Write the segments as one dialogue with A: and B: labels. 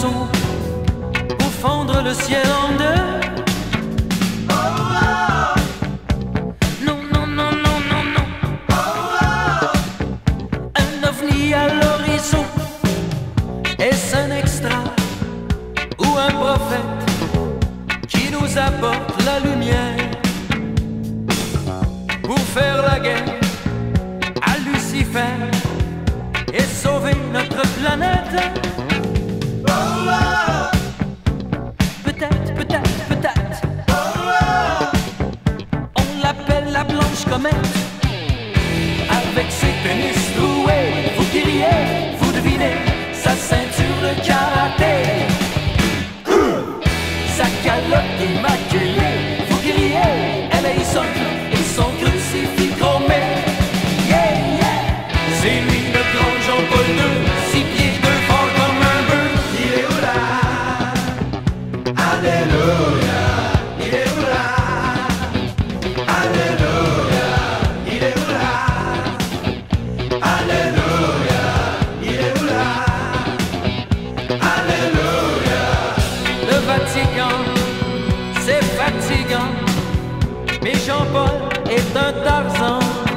A: son pour fendre le ciel en deux. Non, non, non, non, non, non. Un ovni à l'horizon. Est-ce un extra ou un prophète qui nous apporte la lumière pour faire la guerre à Lucifer et sauver notre planète? Peut-être, peut-être, peut-être. On l'appelle la blanche comète. Avec ses pénis troués, vous qui riez, vous devinez sa ceinture de karaté, sa calotte immaculée, vous qui riez, elle a et son crucifix chromé. Yeah, yeah. C'est lui le grand Jean-Paul II, 6 pieds 2 fort comme un bœuf. Il est où là? Alléluia. Il est où là? Alléluia. Il est où là? Alléluia. Il est où là? Alléluia. Le Vatican, c'est fatigant, mais Jean-Paul est un Tarzan.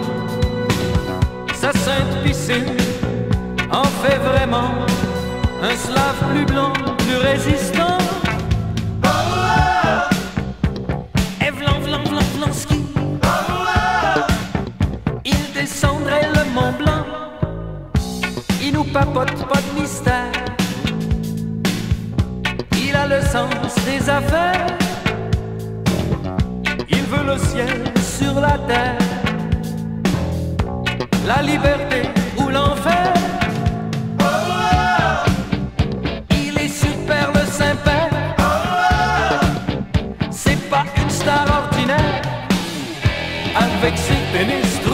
A: Sa sainte piscine en fait vraiment un slave plus blanc, plus résistant. Et vlan, vlan, vlan, vlanski. Il descendrait le Mont Blanc. Il nous papote pas de mystère. Il a le sens des affaires. Il veut le ciel sur la terre, la liberté ou l'enfer. Il est super le Saint-Père. C'est pas une star ordinaire avec ses pénis